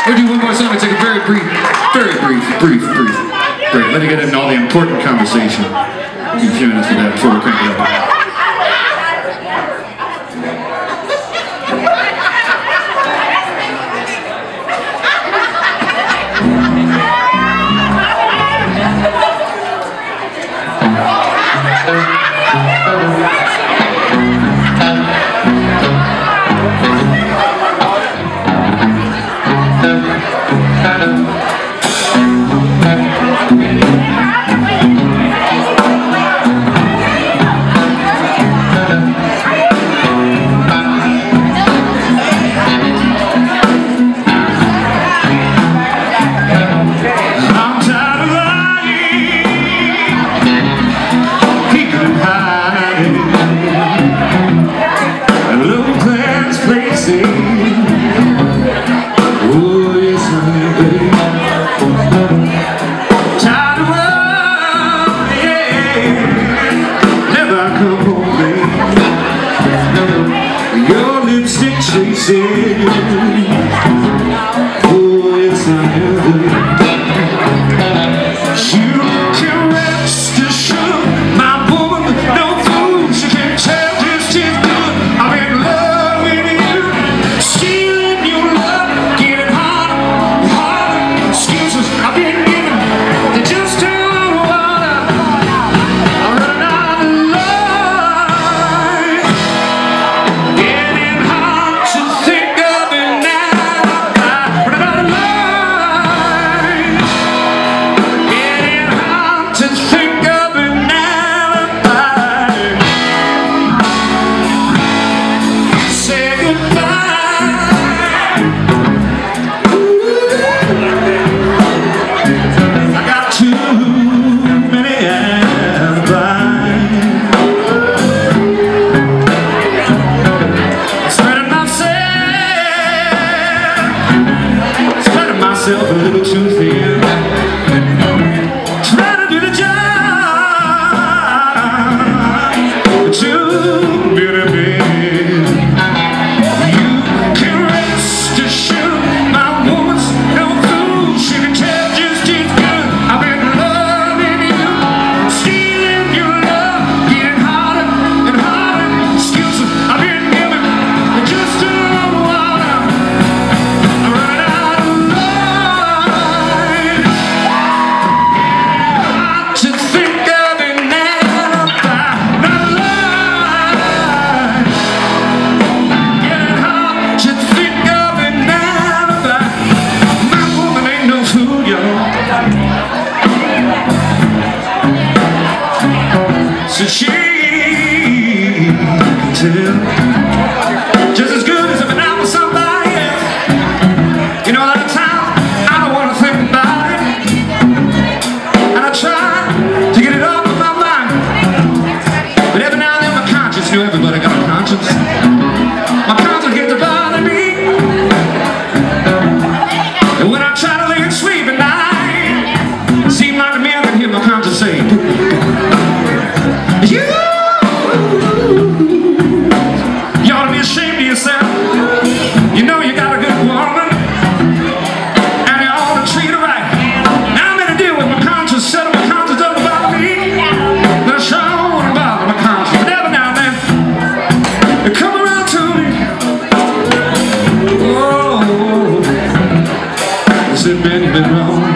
We'll do one more song and take a very brief break. Let me get into all the important conversation. Give you a few minutes for that before we crank it up. A little too thin, trying to do the job too beautiful. You can rest assured my woman's no fool. She can tell just as good. I've been loving you, stealing your love, getting harder and harder. Excuses I've been giving just a little water. I run out of love. So she can tell just as good as if I'm out with somebody else. You know, a lot of times I don't want to think about it, and I try to get it off of my mind. But every now and then my conscience, you know, everybody got a conscience. My conscience gets to bother me, and when I try to lay and sleep at night, it seems like to me I can hear my conscience say, you ought to be ashamed of yourself. You know you got a good woman, and you ought to treat her right. Now I'm going to deal with my conscience. Settle my conscience doesn't bother me. Now sure I won't bother my conscience. But every now and then they come around to me. Oh, they said, man, you've been wrong.